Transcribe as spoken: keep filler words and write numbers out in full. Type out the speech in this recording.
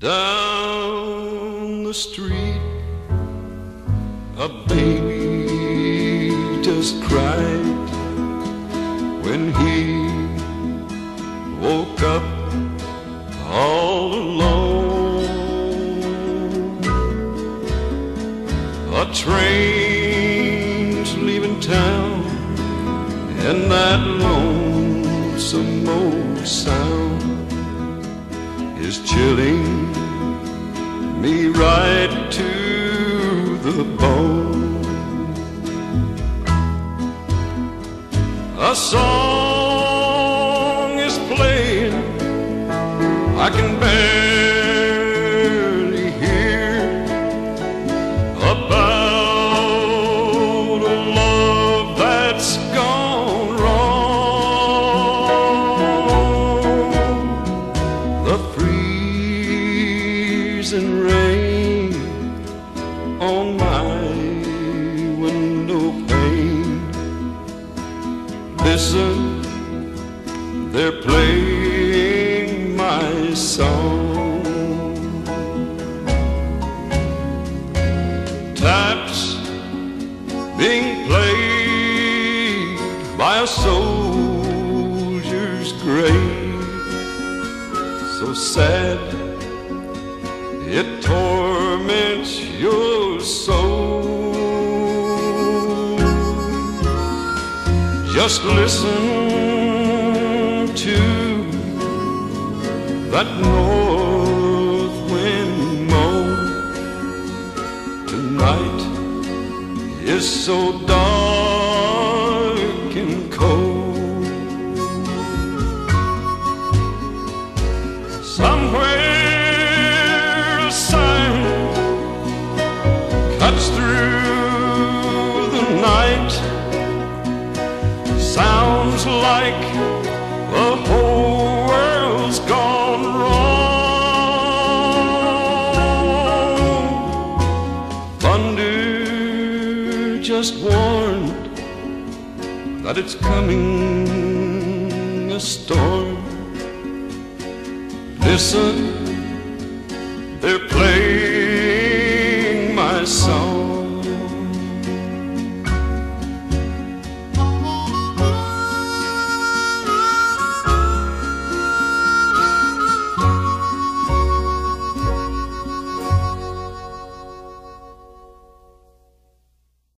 Down the street, a baby just cried when he woke up all alone. A train's leaving town, and that lonesome old sound is chilling me right to the bone. A song is playing I can barely hear, about a love that's gone wrong. The freezing rain on my window pane. Listen, they're playing my song. Taps being played by a soldier's grave, so sad it torments your soul. Just listen to that north wind moan. Tonight is so dark and cold. Somewhere a siren cuts through the night. Sounds like the whole world's gone wrong. Thunder just warned that it's coming a storm. Listen, they're playing